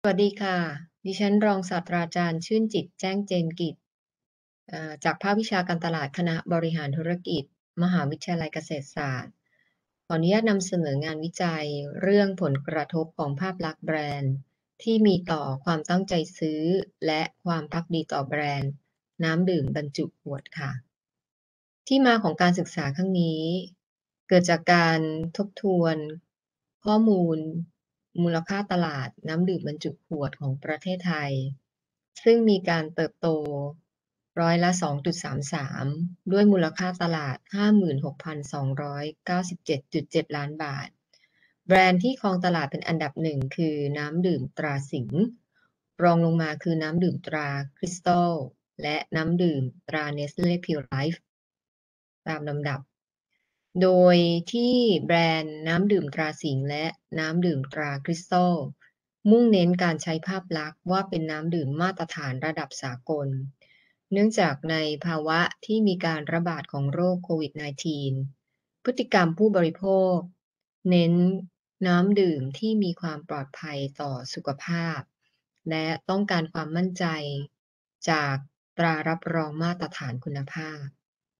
สวัสดีค่ะดิฉันรองศาสตราจารย์ชื่นจิตแจ้งเจนกิจจากภาควิชาการตลาดคณะบริหารธุรกิจมหาวิทยาลัยเกษตรศาสตร์ขออนุญาตนำเสนองานวิจัยเรื่องผลกระทบของภาพลักษณ์แบรนด์ที่มีต่อความตั้งใจซื้อและความภักดีต่อแบรนด์น้ำดื่มบรรจุขวดค่ะ ที่มาของการศึกษาครั้งนี้เกิดจากการทบทวนข้อมูลมูลค่าตลาดน้ำดื่มบรรจุขวดของประเทศไทยซึ่งมีการเติบโตร้อยละ2.33ด้วยมูลค่าตลาด 56,297.7 ล้านบาทแบรนด์ที่ครองตลาดเป็นอันดับหนึ่งคือน้ำดื่มตราสิงห์รองลงมาคือน้ำดื่มตราคริสตัลและน้ำดื่มตราเนสเล่พิวร์ไลฟ์ ตามลำดับ โดยที่แบรนด์น้ำดื่มตราสิงห์และน้ำดื่มตราคริสตัลมุ่งเน้นการใช้ภาพลักษณ์ว่าเป็นน้ำดื่มมาตรฐานระดับสากล เนื่องจากในภาวะที่มีการระบาดของโรคโควิด -19 พฤติกรรมผู้บริโภคเน้นน้ำดื่มที่มีความปลอดภัยต่อสุขภาพ และต้องการความมั่นใจจากตรารับรองมาตรฐานคุณภาพ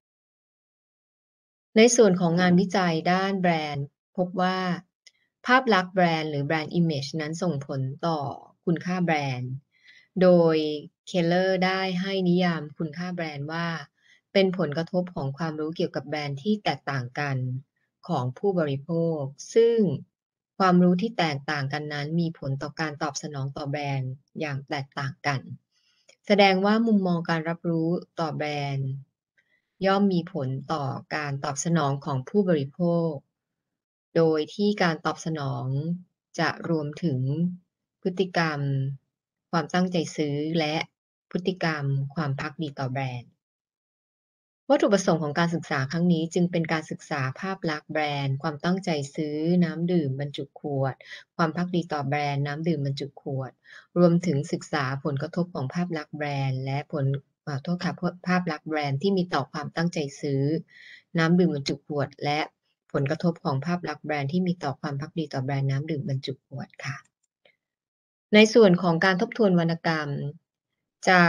ในส่วนของงานวิจัยด้านแบรนด์พบว่าภาพลักษณ์แบรนด์หรือแบรนด์ Image นั้นส่งผลต่อคุณค่าแบรนด์ โดย Keller ได้ให้นิยามคุณค่าแบรนด์ว่าเป็นผลกระทบของความรู้เกี่ยวกับแบรนด์ที่แตกต่างกันของผู้บริโภค ซึ่งความรู้ที่แตกต่างกันนั้นมีผลต่อการตอบสนองต่อแบรนด์อย่างแตกต่างกัน แสดงว่ามุมมองการรับรู้ต่อแบรนด์ย่อมมีผลต่อการตอบสนองของผู้บริโภค โดยที่การตอบสนองจะรวมถึงพฤติกรรมความตั้งใจซื้อและพฤติกรรมความภักดีต่อแบรนด์ วัตถุประสงค์ของการศึกษาครั้งนี้จึงเป็นการศึกษาภาพลักษณ์แบรนด์ความตั้งใจซื้อน้ำดื่มบรรจุขวดความภักดีต่อแบรนด์น้ำดื่มบรรจุขวดรวมถึงศึกษาผลกระทบของภาพลักษณ์แบรนด์และผลโทษค่ะภาพลักษณ์แบรนด์ที่มีต่อความตั้งใจซื้อน้ำดื่มบรรจุขวดและผลกระทบของภาพลักษณ์แบรนด์ที่มีต่อความภักดีต่อแบรนด์น้ำดื่มบรรจุขวดค่ะ ในส่วนของการทบทวนวรรณกรรมจาก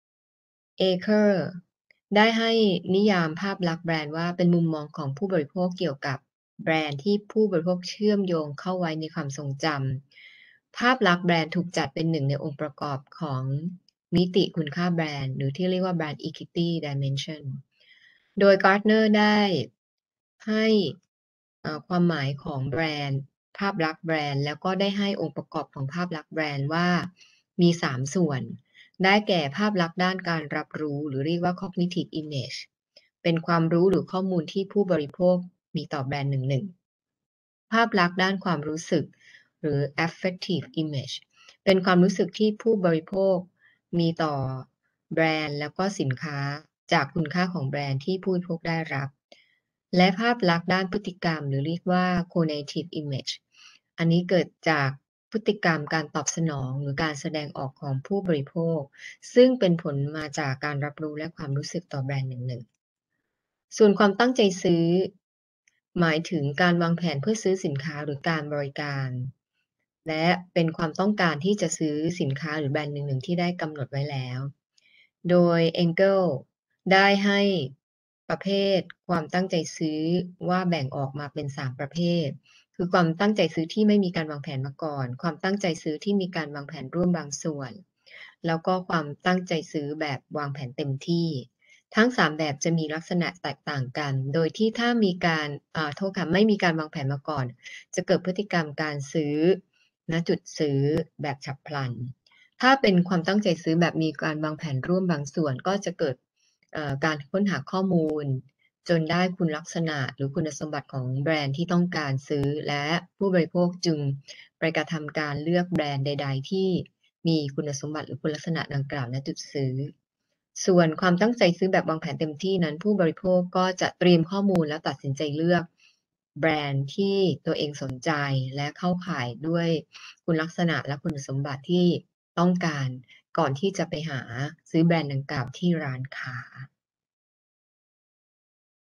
Aker ได้ให้นิยามภาพลักษณ์แบรนด์ว่าเป็นมุมมองของผู้บริโภคเกี่ยวกับแบรนด์ที่ผู้บริโภคเชื่อมโยงเข้าไว้ในความทรงจำภาพลักษณ์แบรนด์ถูกจัดเป็นหนึ่งในองค์ประกอบของมิติคุณค่าแบรนด์หรือที่เรียกว่า Brand Equity Dimension โดย Gartner ได้ให้ความหมายของแบรนด์ภาพลักษณ์แบรนด์แล้วก็ได้ให้องค์ประกอบของภาพลักษณ์แบรนด์ว่ามี3ส่วนได้แก่ภาพลักษณ์ด้านการรับรู้หรือเรียกว่า cognitive image เป็นความรู้หรือข้อมูลที่ผู้บริโภคมีต่อแบรนด์หนึ่งๆภาพลักษณ์ด้านความรู้สึกหรือ affective image เป็นความรู้สึกที่ผู้บริโภคมีต่อแบรนด์แล้วก็สินค้าจากคุณค่าของแบรนด์ที่ผู้บริโภคได้รับ และภาพลักษณ์ด้านพฤติกรรมหรือเรียกว่า cognitive image อันนี้เกิดจากพฤติกรรมการตอบสนองหรือการแสดงออกของผู้บริโภคซึ่งเป็นผลมาจากการรับรู้และความรู้สึกต่อแบรนด์หนึ่งๆส่วนความตั้งใจซื้อหมายถึงการวางแผนเพื่อซื้อสินค้าหรือการบริการและเป็นความต้องการที่จะซื้อสินค้าหรือแบรนด์หนึ่งๆที่ได้กำหนดไว้แล้วโดย Engel ได้ให้ประเภทความตั้งใจซื้อว่าแบ่งออกมาเป็น3ประเภทคือความตั้งใจซื้อที่ไม่มีการวางแผนมาก่อนความตั้งใจซื้อที่มีการวางแผนร่วมบางส่วนแล้วก็ความตั้งใจซื้อแบบวางแผนเต็มที่ทั้ง3แบบจะมีลักษณะแตกต่างกันโดยที่ถ้ามีการโทษค่ะไม่มีการวางแผนมาก่อนจะเกิดพฤติกรรมการซื้อณจุดซื้อแบบฉับพลันถ้าเป็นความตั้งใจซื้อแบบมีการวางแผนร่วมบางส่วนก็จะเกิดการค้นหาข้อมูลจนได้คุณลักษณะหรือคุณสมบัติของแบรนด์ที่ต้องการซื้อและผู้บริโภคจึงไปกระทำการเลือกแบรนด์ใดๆที่มีคุณสมบัติหรือคุณลักษณะดังกล่าวณจุดซื้อส่วนความตั้งใจซื้อแบบวางแผนเต็มที่นั้นผู้บริโภคก็จะเตรียมข้อมูลและตัดสินใจเลือกแบรนด์ที่ตัวเองสนใจและเข้าข่ายด้วยคุณลักษณะและคุณสมบัติที่ต้องการก่อนที่จะไปหาซื้อแบรนด์ดังกล่าวที่ร้านค้า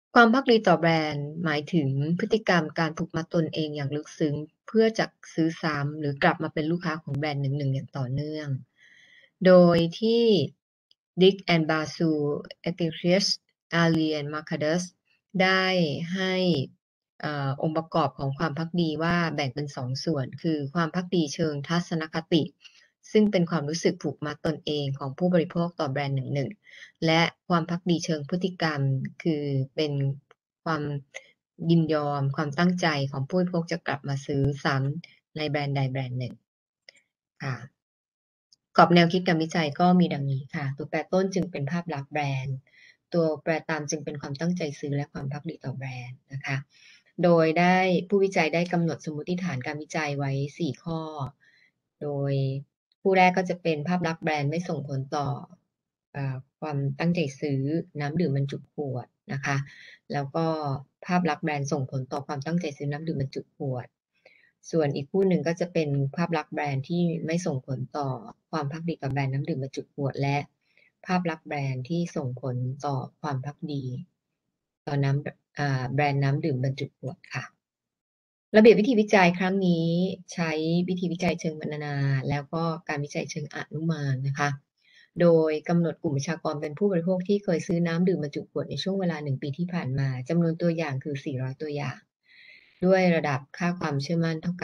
ความภักดีต่อแบรนด์หมายถึงพฤติกรรมการผูกมัดตนเองอย่างลึกซึ้งเพื่อจะซื้อซ้ำหรือกลับมาเป็นลูกค้าของแบรนด์หนึ่งๆอย่างต่อเนื่อง โดยที่ Dick and Basu Eclipse Alien Marcus ได้ให้องค์ประกอบของความภักดีว่าแบ่งเป็น2ส่วนคือความภักดีเชิงทัศนคติซึ่งเป็นความรู้สึกผูกมัดตนเองของผู้บริโภคต่อแบรนด์หนึ่งๆและความภักดีเชิงพฤติกรรมคือเป็นความยินยอมความตั้งใจของผู้บริโภคจะกลับมาซื้อซ้ำในแบรนด์ใดแบรนด์หนึ่งค่ะกรอบแนวคิดการวิจัยก็มีดังนี้ค่ะตัวแปรต้นจึงเป็นภาพลักษณ์แบรนด์ตัวแปรตามจึงเป็นความตั้งใจซื้อและความภักดีต่อแบรนด์นะคะโดยได้ผู้วิจัยได้กำหนดสมมติฐานการวิจัยไว้4ข้อโดยคู่แรกก็จะเป็นภาพลักษณ์แบรนด์ไม่ส่งผลต่อความตั้งใจซื้อน้ำดื่มบรรจุขวดนะคะแล้วก็ภาพลักษณ์แบรนด์ส่งผลต่อความตั้งใจซื้อน้ำดื่มบรรจุขวดส่วนอีกคู่หนึ่งก็จะเป็นภาพลักษณ์แบรนด์ที่ไม่ส่งผลต่อความภักดีกับแบรนด์น้ำดื่มบรรจุขวดและภาพลักษณ์แบรนด์ที่ส่งผลต่อความภักดีต่อแบรนด์น้ำดื่มบรรจุขวดค่ะระเบียบวิธีวิจัยครั้งนี้ใช้วิธีวิจัยเชิงบรรณนาแล้วก็การวิจัยเชิงอนุมานนะคะโดยกำหนดกลุ่มประชากรเป็นผู้บริโภคที่เคยซื้อน้ำดื่มบรรจุขวดในช่วงเวลา1 ปีที่ผ่านมาจำนวนตัวอย่างคือ400ตัวอย่างด้วยระดับค่าความเชื่อมั่นเท่ากับ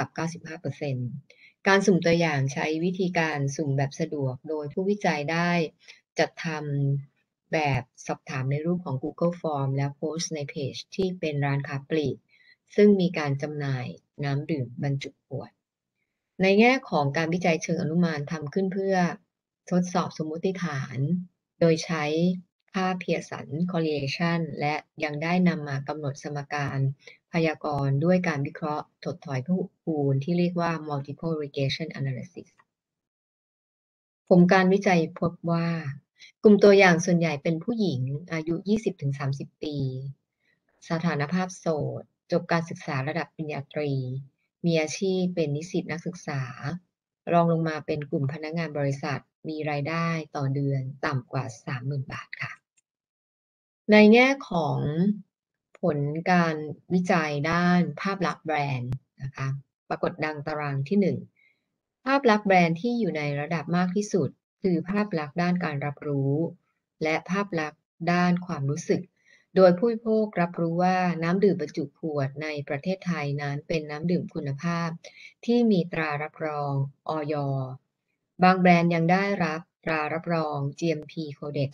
95% การสุ่มตัวอย่างใช้วิธีการสุ่มแบบสะดวกโดยผู้วิจัยได้จัดทำแบบสอบถามในรูปของ Google Form แล้วโพสต์ในเพจที่เป็นร้านค้าปลีกซึ่งมีการจำหน่ายน้ำดื่มบรรจุขวดในแง่ของการวิจัยเชิงอนุมานทำขึ้นเพื่อทดสอบสมมติฐานโดยใช้ค่า Pearson correlation และยังได้นำมากำหนดสมการพยากรณ์ด้วยการวิเคราะห์ถดถอยคูณที่เรียกว่า multiple regression analysis ผลการวิจัยพบว่ากลุ่มตัวอย่างส่วนใหญ่เป็นผู้หญิงอายุ 20-30 ปีสถานภาพโสดจบการศึกษาระดับปริญญาตรีมีอาชีพเป็นนิสิตนักศึกษารองลงมาเป็นกลุ่มพนักงานบริษัทมีรายได้ต่อเดือนต่ำกว่า 30,000 บาทค่ะในแง่ของผลการวิจัยด้านภาพลักษณ์แบรนด์นะคะปรากฏดังตารางที่1ภาพลักษณ์แบรนด์ที่อยู่ในระดับมากที่สุดคือภาพลักษณ์ด้านการรับรู้และภาพลักษณ์ด้านความรู้สึกโดยผู้บริโภครับรู้ว่าน้ำดื่มบรรจุขวดในประเทศไทยนั้นเป็นน้ำดื่มคุณภาพที่มีตรารับรองอย.บางแบรนด์ยังได้รับตรารับรอง GMP Codex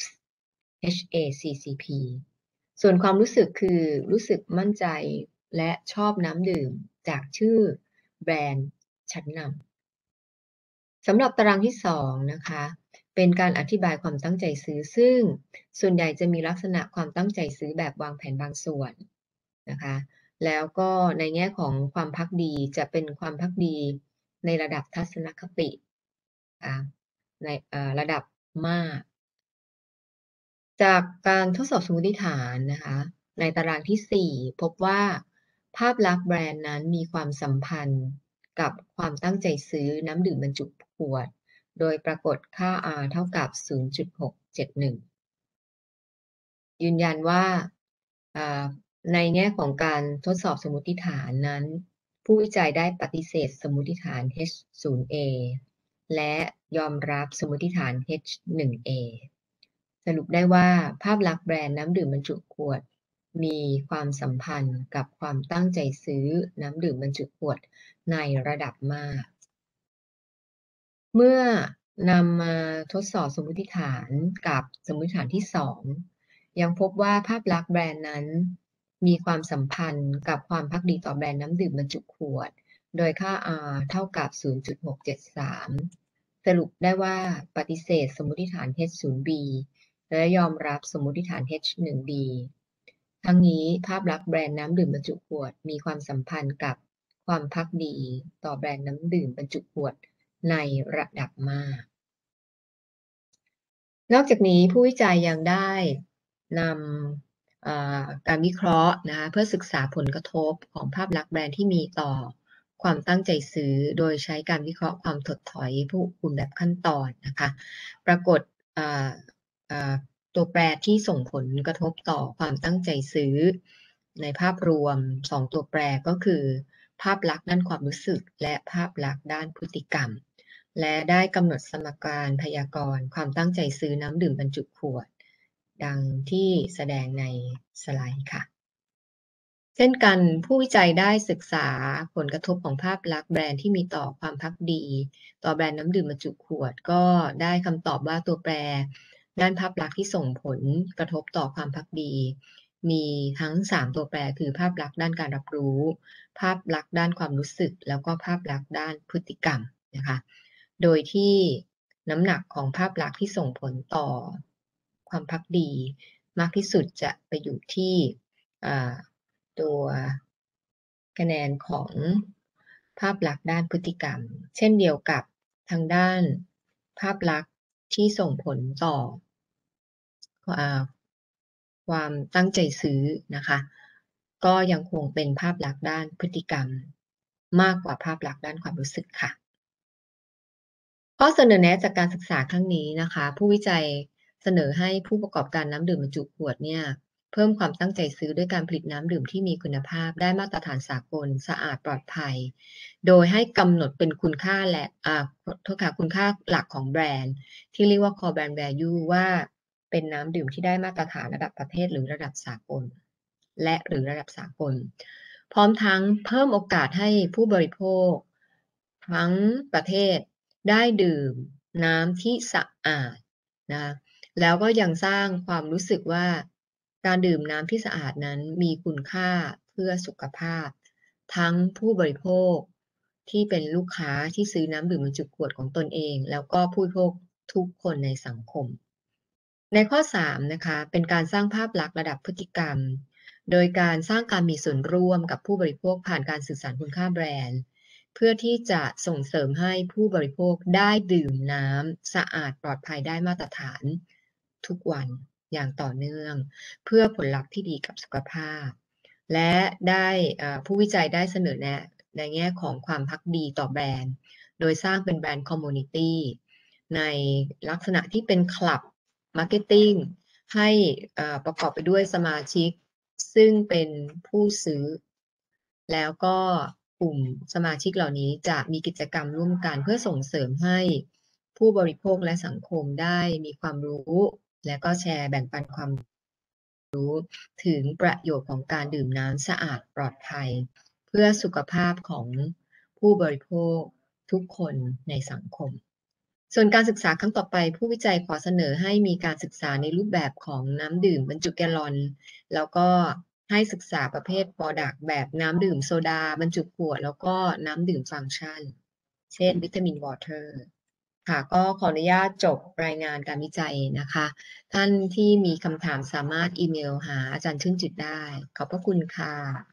HACCP ส่วนความรู้สึกคือรู้สึกมั่นใจและชอบน้ำดื่มจากชื่อแบรนด์ชั้นนำสำหรับตารางที่2นะคะเป็นการอธิบายความตั้งใจซื้อซึ่งส่วนใหญ่จะมีลักษณะความตั้งใจซื้อแบบวางแผนบางส่วนนะคะแล้วก็ในแง่ของความภักดีจะเป็นความภักดีในระดับทัศนคติในระดับมากจากการทดสอบสมมติฐานนะคะในตารางที่4พบว่าภาพลักษณ์แบรนด์นั้นมีความสัมพันธ์กับความตั้งใจซื้อน้ำดื่มบรรจุขวดโดยปรากฏค่า R เท่ากับ 0.671 ยืนยันว่าในแง่ของการทดสอบสมมติฐานนั้นผู้วิจัยได้ปฏิเสธสมมติฐาน H0A และยอมรับสมมติฐาน H1A สรุปได้ว่าภาพลักษณ์แบรนด์น้ำดื่มบรรจุขวดมีความสัมพันธ์กับความตั้งใจซื้อน้ำดื่มบรรจุขวดในระดับมากเมื่อนำมาทดสอบสมมติฐานกับสมมติฐานที่2ยังพบว่าภาพลักษณ์แบรนด์นั้นมีความสัมพันธ์กับความภักดีต่อแบรนด์น้ำดื่มบรรจุขวดโดยค่า R เท่ากับ 0.673 สรุปได้ว่าปฏิเสธสมมติฐาน H0B และยอมรับสมมติฐาน H1B ทั้งนี้ภาพลักษณ์แบรนด์น้ำดื่มบรรจุขวดมีความสัมพันธ์กับความภักดีต่อแบรนด์น้ำดื่มบรรจุขวดในระดับมากนอกจากนี้ผู้วิจัยยังได้นำการวิเคราะห์นะคะเพื่อศึกษาผลกระทบของภาพลักษณ์แบรนด์ที่มีต่อความตั้งใจซื้อโดยใช้การวิเคราะห์ความถดถอยผู้คุมแบบขั้นตอนนะคะปรากฏตัวแปรที่ส่งผลกระทบต่อความตั้งใจซื้อในภาพรวม2ตัวแปรก็คือภาพลักษณ์ด้านความรู้สึกและภาพลักษณ์ด้านพฤติกรรมและได้กำหนดสมการพยากรณ์ความตั้งใจซื้อน้ำดื่มบรรจุขวดดังที่แสดงในสไลด์ค่ะเช่นกันผู้วิจัยได้ศึกษาผลกระทบของภาพลักษณ์แบรนด์ที่มีต่อความภักดีต่อแบรนด์น้ำดื่มบรรจุขวดก็ได้คำตอบว่าตัวแปรด้านภาพลักษณ์ที่ส่งผลกระทบต่อความภักดีมีทั้ง3ตัวแปรคือภาพลักษณ์ด้านการรับรู้ภาพลักษณ์ด้านความรู้สึกแล้วก็ภาพลักษณ์ด้านพฤติกรรมนะคะโดยที่น้ำหนักของภาพลักษณ์ที่ส่งผลต่อความภักดีมากที่สุดจะไปอยู่ที่ตัวคะแนนของภาพลักษณ์ด้านพฤติกรรมเช่นเดียวกับทางด้านภาพลักษณ์ที่ส่งผลต่อความตั้งใจซื้อนะคะก็ยังคงเป็นภาพลักษณ์ด้านพฤติกรรมมากกว่าภาพลักษณ์ด้านความรู้สึกค่ะข้อเสนอแนะจากการศึกษาครั้งนี้นะคะผู้วิจัยเสนอให้ผู้ประกอบการน้ำดื่มบรรจุขวดเนี่ยเพิ่มความตั้งใจซื้อด้วยการผลิตน้ำดื่มที่มีคุณภาพได้มาตรฐานสากลสะอาดปลอดภัยโดยให้กำหนดเป็นคุณค่าและคุณค่าหลักของแบรนด์ที่เรียกว่า core brand value ว่าเป็นน้ำดื่มที่ได้มาตรฐานระดับประเทศหรือระดับสากลหรือระดับสากลพร้อมทั้งเพิ่มโอกาสให้ผู้บริโภคทั้งประเทศได้ดื่มน้ำที่สะอาดนะแล้วก็ยังสร้างความรู้สึกว่าการดื่มน้ำที่สะอาดนั้นมีคุณค่าเพื่อสุขภาพทั้งผู้บริโภคที่เป็นลูกค้าที่ซื้อน้ำดื่มบรรจุขวดของตนเองแล้วก็ผู้บริโภคทุกคนในสังคมในข้อ3นะคะเป็นการสร้างภาพลักษณ์ระดับพฤติกรรมโดยการสร้างการมีส่วนร่วมกับผู้บริโภคผ่านการสื่อสารคุณค่าแบรนด์เพื่อที่จะส่งเสริมให้ผู้บริโภคได้ดื่มน้ำสะอาดปลอดภัยได้มาตรฐานทุกวันอย่างต่อเนื่องเพื่อผลลัพธ์ที่ดีกับสุขภาพและได้ผู้วิจัยได้เสนอแนะในแง่ของความภักดีต่อแบรนด์โดยสร้างเป็นแบรนด์คอมมูนิตี้ในลักษณะที่เป็นคลับมาร์เก็ตติ้งให้ประกอบไปด้วยสมาชิกซึ่งเป็นผู้ซื้อแล้วก็กลุ่มสมาชิกเหล่านี้จะมีกิจกรรมร่วมกันเพื่อส่งเสริมให้ผู้บริโภคและสังคมได้มีความรู้และก็แชร์แบ่งปันความรู้ถึงประโยชน์ของการดื่มน้ำสะอาดปลอดภัยเพื่อสุขภาพของผู้บริโภคทุกคนในสังคมส่วนการศึกษาครั้งต่อไปผู้วิจัยขอเสนอให้มีการศึกษาในรูปแบบของน้ำดื่มบรรจุแกลลอนแล้วก็ให้ศึกษาประเภท Product แบบน้ำดื่มโซดาบรรจุขวดแล้วก็น้ำดื่มฟังก์ชันเช่นวิตามินวอเตอร์ค่ะก็ขออนุญาตจบรายงานการวิจัยนะคะท่านที่มีคำถามสามารถอีเมลหาอาจารย์ชื่นจิตได้ขอบพระคุณค่ะ